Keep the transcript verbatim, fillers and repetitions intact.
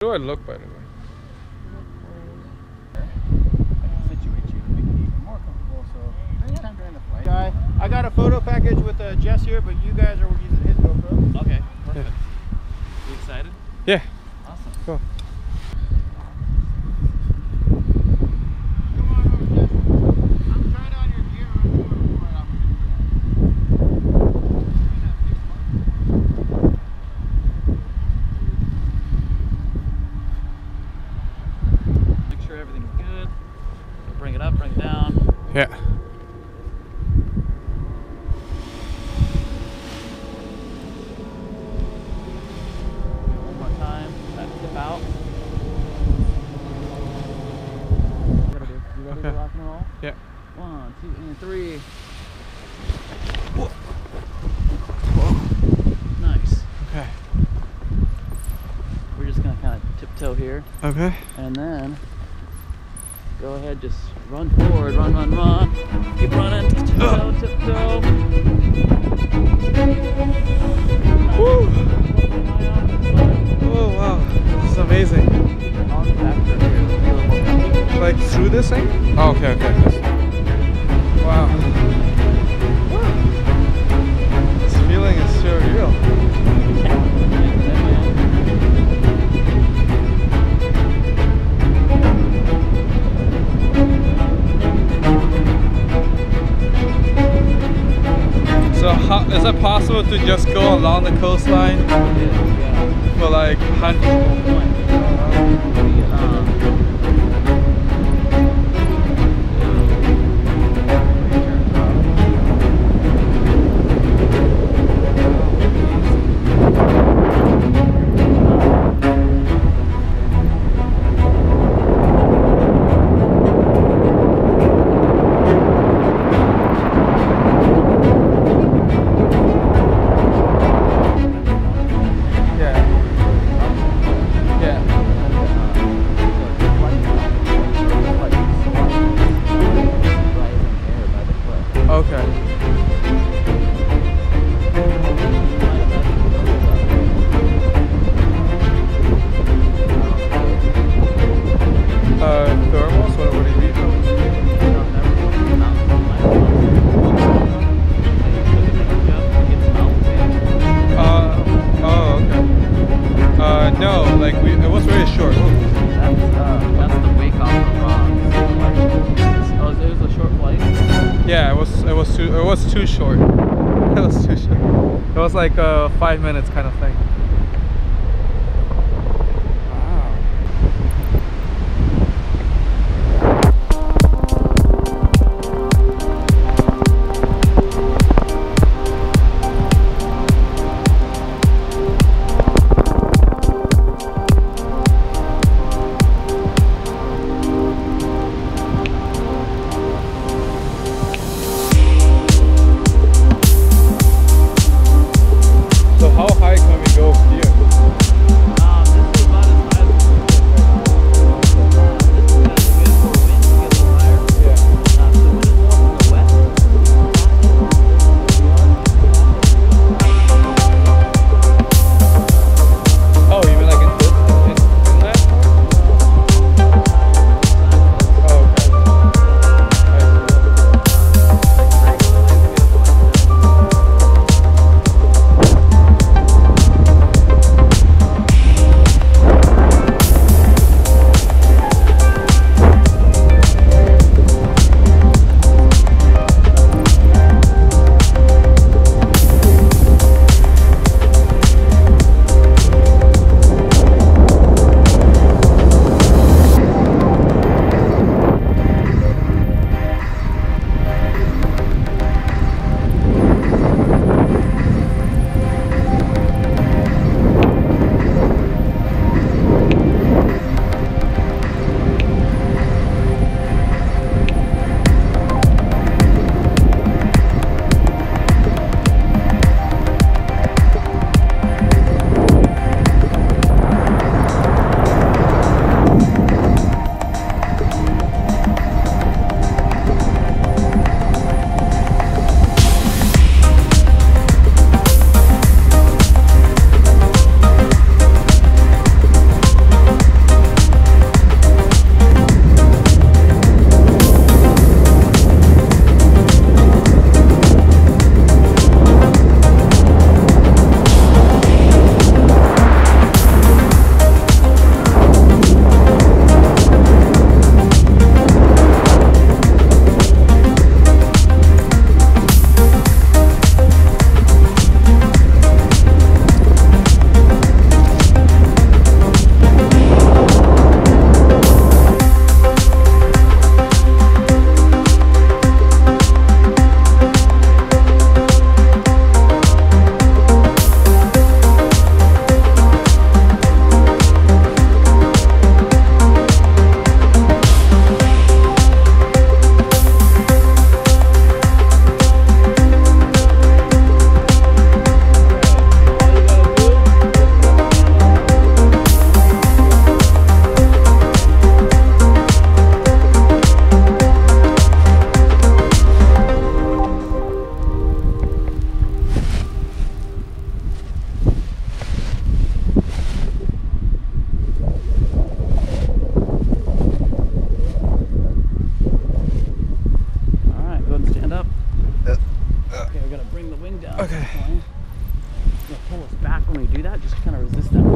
How do I look, by the way? Situate you and make it even more comfortable. So anytime during the flight. Guy, I got a photo package with uh, Jess here, but you guys are using his GoPro. Okay, perfect. Yeah. You excited? Yeah. Awesome. Cool. Come on over, Jess. I'm trying on your gear. I'm going to pull right off Make sure everything's good. Bring it up, bring it down. Yeah. One more time. Back tip out. You gotta do. You ready Okay. to rock and roll? Yeah. One, two, and three. Whoa. Whoa. Nice. Okay. We're just gonna kind of tiptoe here, Okay. and then go ahead, just run forward, run, run, run. Keep running. Tiptoe, tiptoe. Woo. Oh wow, this is amazing. On the back here, feel it more comfortable. Like through this thing? Oh, okay, okay. This. Wow. This feeling is surreal. So how, is it possible to just go along the coastline Yeah. for like hundreds? It was too short. It was too short. It was like uh, five minutes kind of thing. How high can we go that, just kind of resist that.